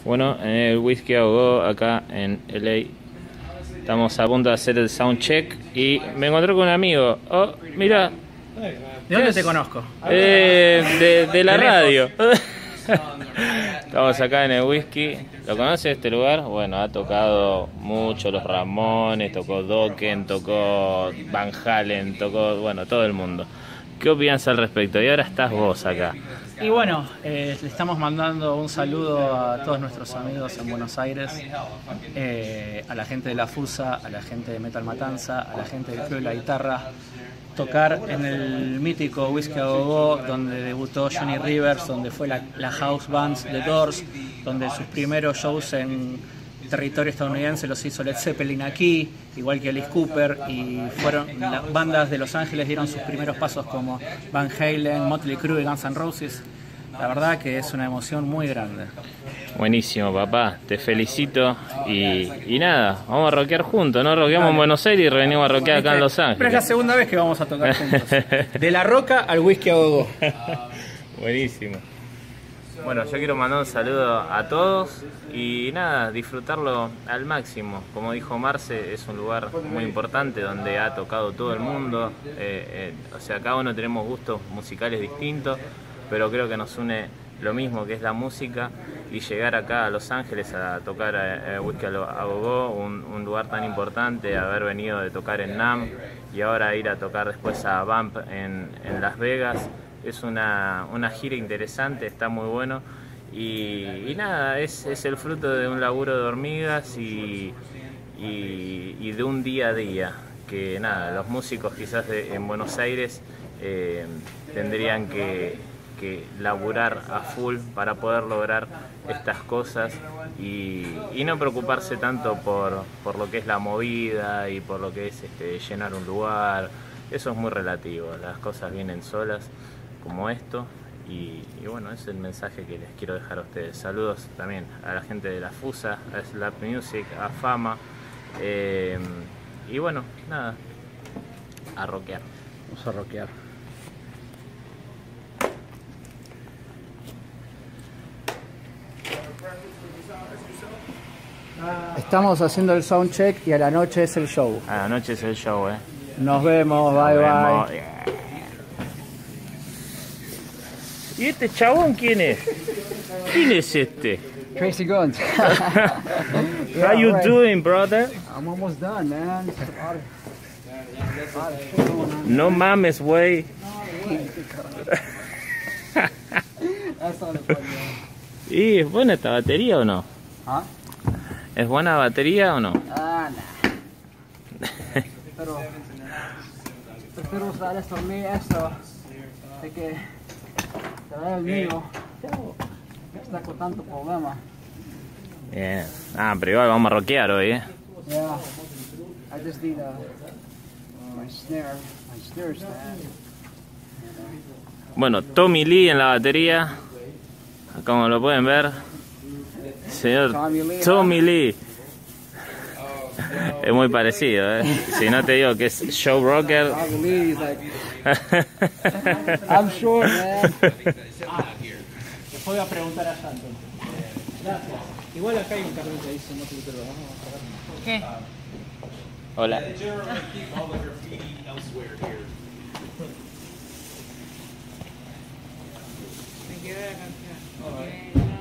Bueno, en el Whisky a Go acá en LA estamos a punto de hacer el soundcheck y me encontré con un amigo. Oh, mira. ¿De dónde te conozco? De la radio. Estamos acá en el Whisky. ¿Lo conoces este lugar? Bueno, ha tocado mucho los Ramones, tocó Dokken, tocó Van Halen, tocó, bueno, todo el mundo. ¿Qué opinas al respecto? Y ahora estás vos acá. Y bueno, le estamos mandando un saludo a todos nuestros amigos en Buenos Aires, a la gente de La Fusa, a la gente de Metal Matanza, a la gente del Club de la Guitarra. Tocar en el mítico Whisky a Go Go, donde debutó Johnny Rivers, donde fue la house band de Doors, donde sus primeros shows en territorio estadounidense los hizo Led Zeppelin aquí, igual que Alice Cooper, y fueron las bandas de Los Ángeles dieron sus primeros pasos como Van Halen, Motley Crue y Guns N' Roses. La verdad que es una emoción muy grande. Buenísimo, papá, te felicito y nada, vamos a rockear juntos, ¿no? Rockeamos en Buenos Aires y venimos a rockear acá en Los Ángeles. Pero es la segunda vez que vamos a tocar juntos. De la roca al Whisky a Go Go. Buenísimo. Bueno, yo quiero mandar un saludo a todos y nada, disfrutarlo al máximo. Como dijo Marce, es un lugar muy importante donde ha tocado todo el mundo. O sea, cada uno tenemos gustos musicales distintos, pero creo que nos une lo mismo, que es la música, y llegar acá a Los Ángeles a tocar Whisky a Go Go, un lugar tan importante, haber venido de tocar en NAMM y ahora ir a tocar después a Vamp en Las Vegas. Es una gira interesante, está muy bueno y nada, es el fruto de un laburo de hormigas y de un día a día, que nada, los músicos quizás en Buenos Aires tendrían que laburar a full para poder lograr estas cosas y no preocuparse tanto por lo que es la movida y por lo que es llenar un lugar. Eso es muy relativo, las cosas vienen solas como esto y bueno, ese es el mensaje que les quiero dejar a ustedes. Saludos también a la gente de La Fusa, a Slap Music, a Fama y bueno, nada, a rockear. Vamos a rockear. Estamos haciendo el soundcheck y a la noche es el show. A la noche es el show, Nos vemos, bye bye. Yeah. ¿Y este chabón quién es? ¿Quién es este? Tracy Guns. How you doing, brother? I'm almost done, man. No mames, güey. ¿Y es buena esta batería o no? ¿Ah? ¿Es buena batería o no? Ah, nah. Prefiero usar esto de que traer el mío. Está con tanto problema. Bien. Ah, pero igual vamos a rockear hoy, Yeah. I just need my snare stand. Bueno, Tommy Lee en la batería. Como lo pueden ver. Señor Tommy Lee. Es muy parecido, Si no te digo que es show rocker. Tommy Lee is like, I'm sure, man. Les voy a preguntar a Santo. Gracias. Igual acá hay un carril que dice no te lo vamos a sacar. ¿Qué? Hola. Me quiero la canción.